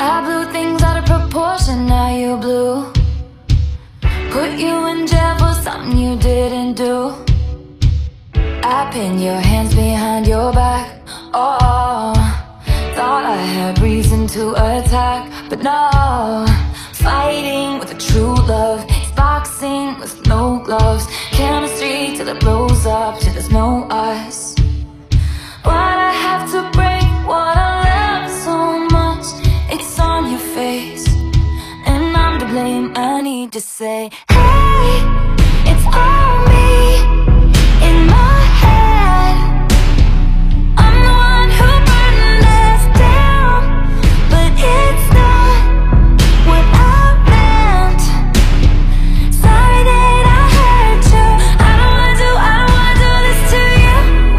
I blew things out of proportion, now you blew. Put you in jail for something you didn't do. I pinned your hands behind your back. Oh, thought I had reason to attack, but no. Fighting with a true love, it's boxing with no gloves. Chemistry till it blows up, till there's no us. Why'd I have to break what I love so much? It's on your face, and I'm to blame. I need to say, hey, it's all me in my head. I'm the one who burned us down, but it's not what I meant. Sorry that I hurt you. I don't wanna do this to you.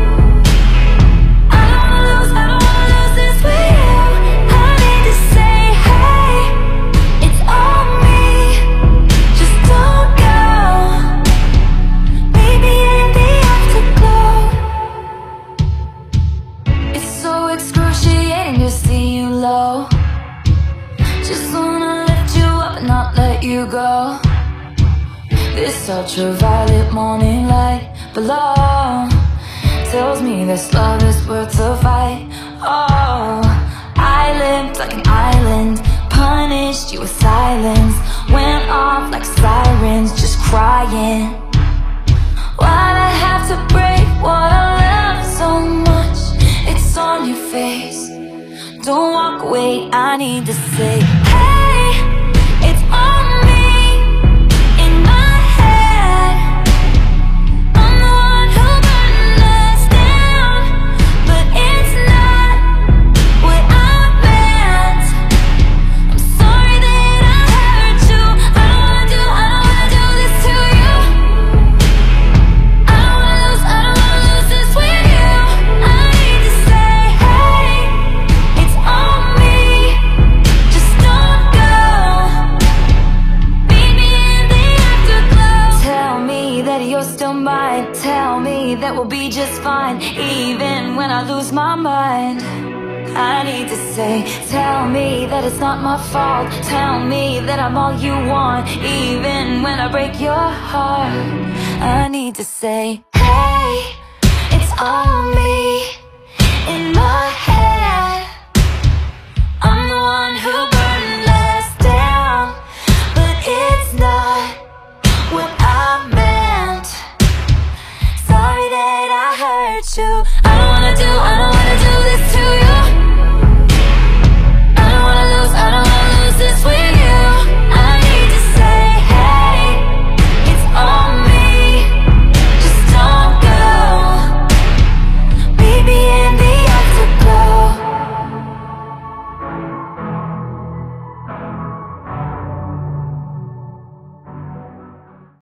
I don't wanna lose this with you. I need to say, hey, it's all me. Just don't go. Maybe in the afterglow. It's so excruciating to see you low. Just wanna lift you up and not let you go. This ultraviolet morning light below tells me this love is worth the fight. Oh, I lived like an island, punished you with silence. Went off like sirens, just crying. Why'd I have to break what I love so much? It's on your face. Don't walk away, I need to say, hey, it's on me in my head. I'm the one who burned us down, but it's not what I meant. I'm sorry that I hurt you. I don't wanna do this to you. I don't wanna lose this with you. I need to say, hey, it's on me. Just don't go. Meet me in the afterglow. Tell me that you're still mine. Tell me that we'll be just fine, even when I lose my mind. I need to say, tell me that it's not my fault. Tell me that I'm all you want, even when I break your heart. I need to say, hey, it's all me in my head. I'm the one who burned us down, but it's not what I meant. Sorry that I hurt you. I don't wanna